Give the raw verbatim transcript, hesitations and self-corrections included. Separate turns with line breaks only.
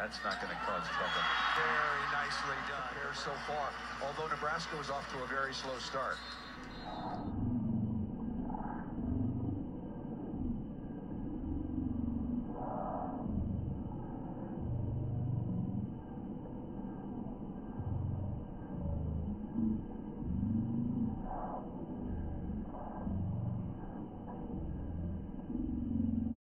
that's not going to cause trouble.
Very nicely done here so far, although Nebraska was off to a very slow start.